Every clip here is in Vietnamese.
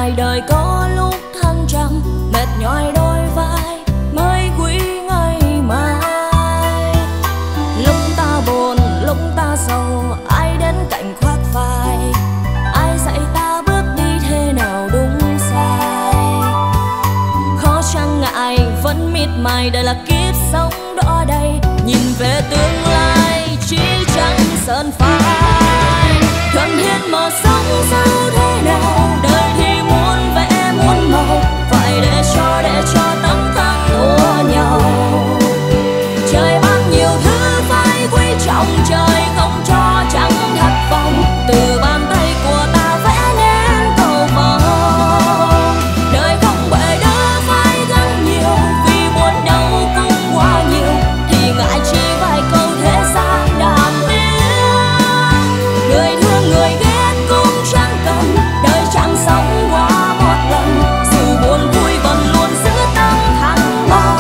ngại đời có lúc thăng trầm, mệt nhòi đôi vai mới quý ngày mai. Lúc ta buồn, lúc ta sầu, ai đến cạnh khoác vai, ai dạy ta bước đi thế nào đúng sai. Khó chăng ngại vẫn miệt mài, đời là kiếp sống đó đây, nhìn về tương lai chỉ chẳng sơn phai. Thuận thiên mà sống sao thế nào, đời thì muốn vẽ muốn màu, phải để cho tấm thăng đua nhau. Trời ban nhiều thứ phải quý trọng, trời không cho chẳng thất vọng, từ bàn tay của ta vẽ nên cầu vồng. Đời không bể đỡ phải gắng nhiều, vì buồn đau cũng quá nhiều, thì ngại chi vài câu thế gian đàm tiếng. Người thương người ghét cũng chẳng cần, đời chẳng sống qua một lần, dù buồn vui vẫn luôn giữ tâm thăng bằng.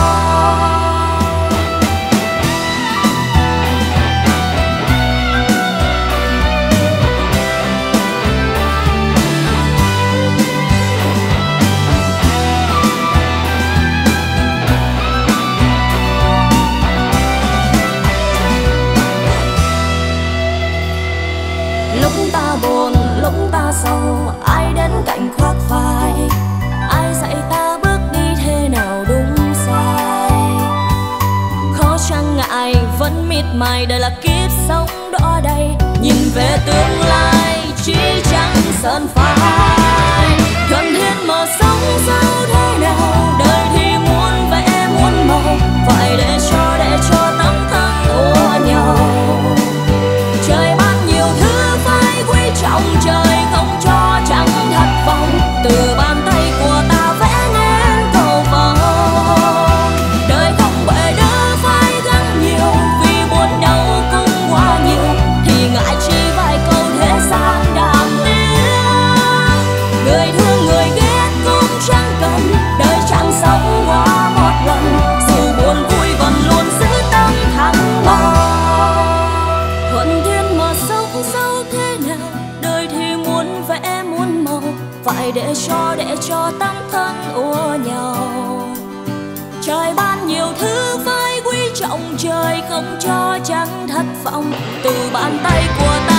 Lúc ta buồn, lúc ta sầu, ai đến cạnh khoác vai, ai dạy ta bước đi thế nào đúng sai. Khó chăng ngại vẫn miệt mài, đời là kiếp sống đó đây, nhìn về tương lai chỉ chẳng sơn phai. Thuận thiên mà sống sao thế nào, đời thì muốn vẽ muốn màu, phải để cho tấm thăng đua nhau. Trời ban nhiều thứ phải quý trọng, trời không cho chẳng thất vọng, từ bàn tay của ta vẽ nên cầu vồng. Đời không bể đỡ phải gắng nhiều, vì buồn đau cũng quá nhiều, thì ngại chi vài câu thế gian đàm tiếng. Người thương người ghét cũng chẳng cần, đời chẳng sống qua một lần, dù buồn vui vẫn luôn giữ tâm thăng bằng. Thuận thiên mà sống sao thế nào, đời thì muốn vẽ muốn màu, phải để cho tấm thân ùa nhau. Trời ban nhiều thứ phải quý trọng, trời không cho chẳng thất vọng, từ bàn tay của ta